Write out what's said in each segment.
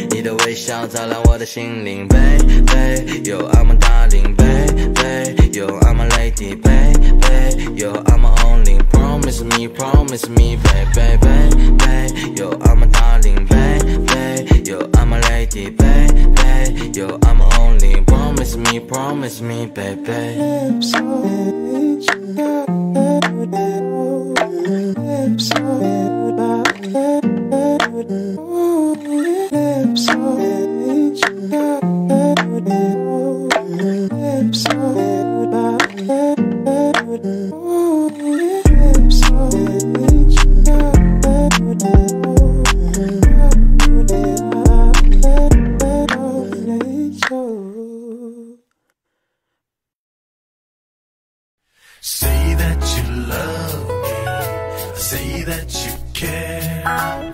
你的微笑照亮我的心灵 Baby Yo I'm a darling Baby Yo I'm a lady Baby Yo I'm a only Promise me Baby Yo I'm a darling Baby Yo I'm a lady Baby Yo I'm a only Promise me baby Lips on each Lips on Lips on each Lips Say that you love me, say that you care.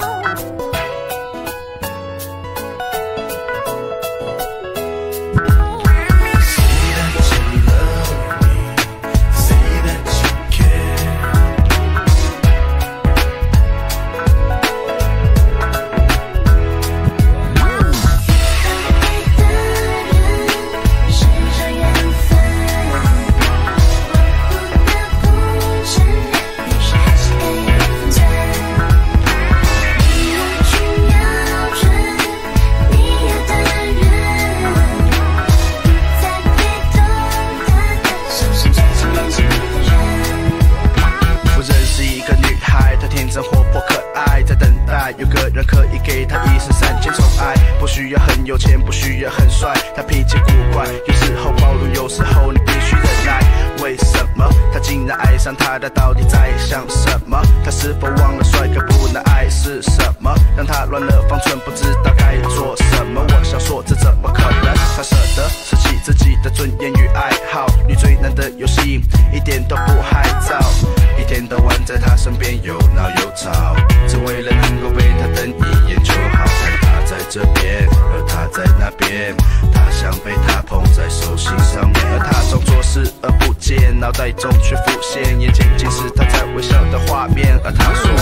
有个人可以给他一生3000宠爱，不需要很有钱，不需要很帅，他脾气古怪，有时候暴怒，有时候你必须忍耐。为什么他竟然爱上他？他到底在想什么？他是否忘了帅哥不能爱是什么？让他乱了方寸，不知道该做什么。我想说，这怎么可能？他舍得舍弃自己的尊严与爱好，你最难的游戏一点都不害臊，一天到晚在他身边又闹又吵，只为了能够被他瞪一眼就好。看他在这边，而他在那边，他想被他捧在手心上面，而他装作视而不见，脑袋中却浮现眼前尽是他在微笑的画面，而他说。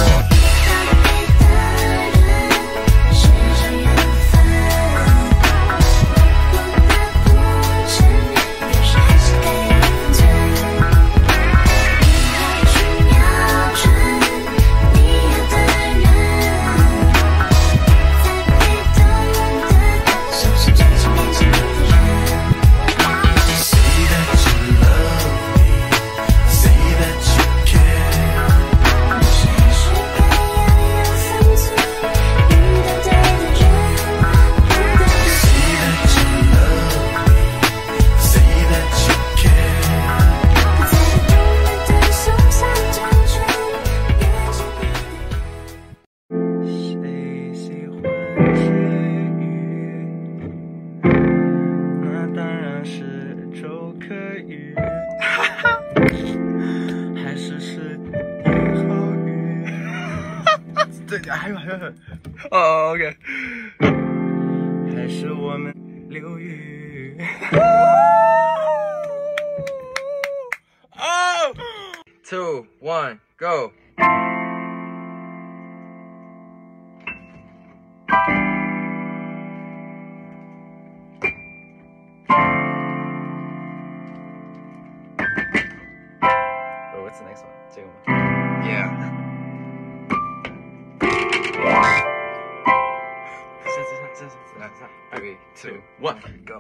哦 ，OK， 还是我们流雨。哦 ，2, 1, go。What's the next one? 这个吗 ？Yeah。3, 2, 1, go.